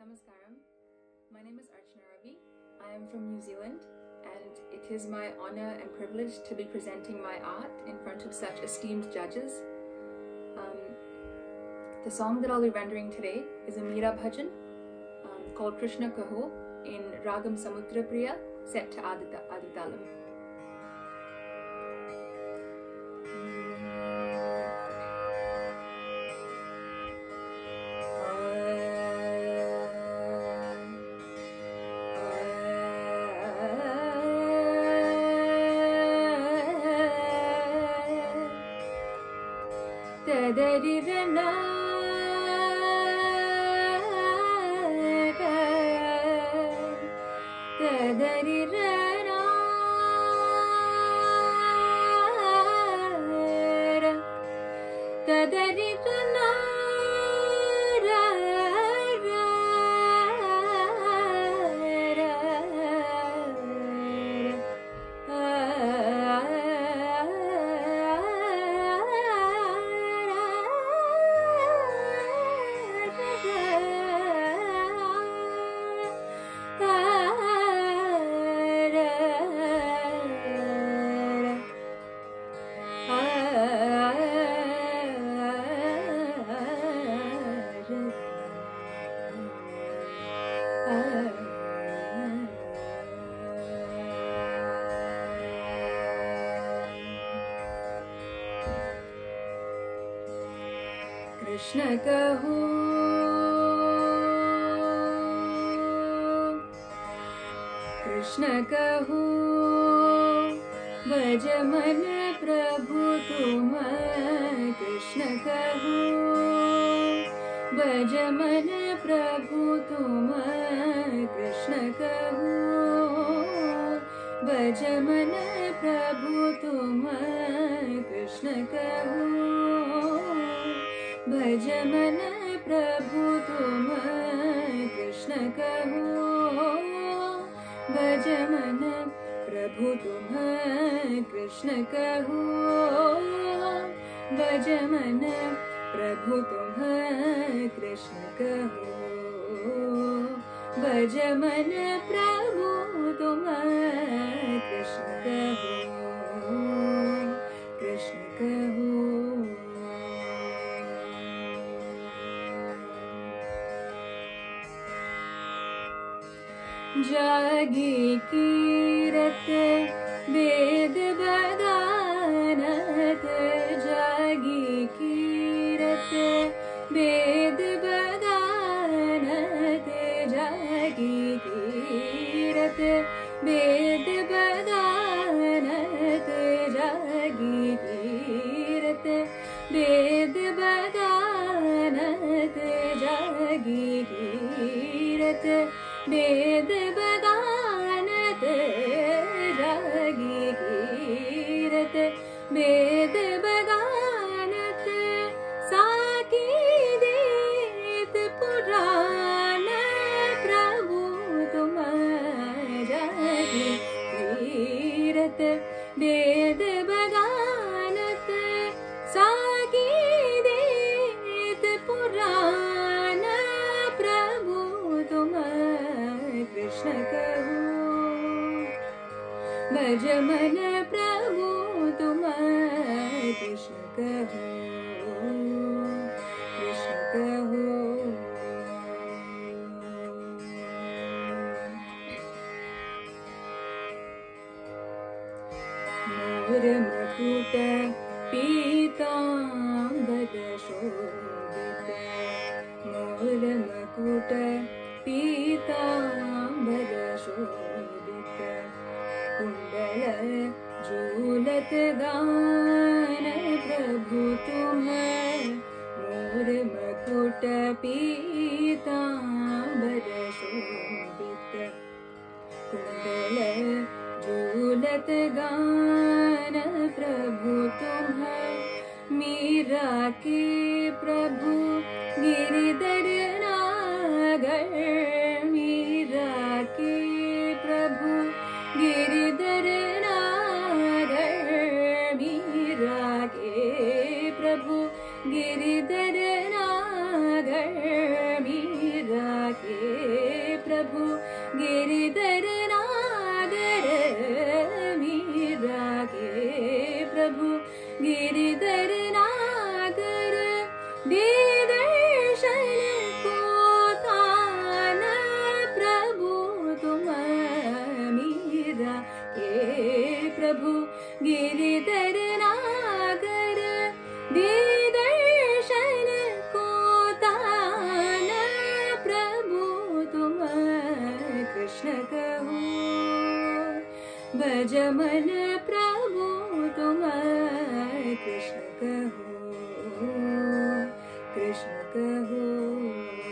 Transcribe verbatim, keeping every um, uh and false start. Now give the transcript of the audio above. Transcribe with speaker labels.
Speaker 1: Namaskaram. My name is Archana Ravi. I am from New Zealand, and it is my honor and privilege to be presenting my art in front of such esteemed judges. Um, the song that I'll be rendering today is a Meera Bhajan um, called Krishna Kaho in Ragam Samudra Priya, set to Adita, Aditalam.
Speaker 2: Tadarirana Tadarirana Tadarirana Krishna Kaho Krishna Kaho Bhaj man Prabhu tumhara Krishna Kaho Bhaj man Prabhu tumhara Krishna Kaho Bhaj man Prabhu tumhara Krishna Kaho Bhaj man Prabhu tumhara Krishna Kaho Bhaj man Prabhu tumhara Krishna Kaho Bhaj man Prabhu tumhara Krishna Kaho Bhaj man Prabhu tumhara Krishna Kaho Krishna Kaho जागी कीरत वेद बदानत जागी कीरत वेद बदानत जागी कीरत वेद बदानत जागी कीरत वेद बदानत जागी कीरत वेद बदानत जागी कीरत वेद बदानत साकी देत पुराण प्रभु तुम्हारा जागी कीरत वेद बदानत साकी देत पुराण प्रभु तुम्हारा Krishna Kaho Bhaj man Prabhu tumhara Krishna Kaho Krishna Kaho Moor Makuta Pitambara Shobhita Moor Makuta पीतांबर शोभित कुंडल झूलत गान प्रभु तुम्हारा मोर मकुट पीतांबर शोभित कुंडल झूलत गान प्रभु तुम्हारा मीरा के प्रभु गिरिधर मीरा के प्रभु गिरिधर नागर मीरा के प्रभु गिरिधर नागर मीरा के गिरिधर नागर मीरा के प्रभु गिरिधर नागर दे दर्शन को तान प्रभु तुम मीरा के प्रभु गिरिधर नागर दे दर्शन को तान प्रभु तुम कृष्ण कहो भज मन प्रभु तुम कृष्ण कहो कृष्ण कहो।